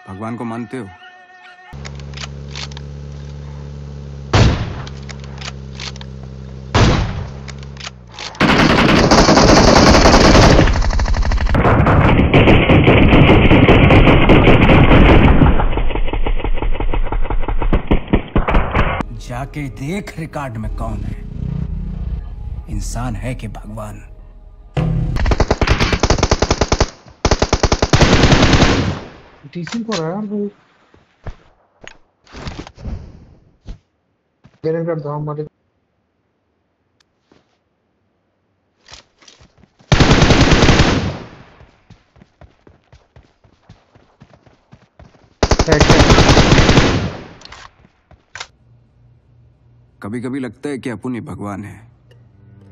भगवान को मानते हो? जाके देख रिकॉर्ड में कौन है, इंसान है कि भगवान। टीचिंग को रहा है भाई, ग्रेनेड कर दो हमारे। कभी कभी लगता है कि अपन ही भगवान है।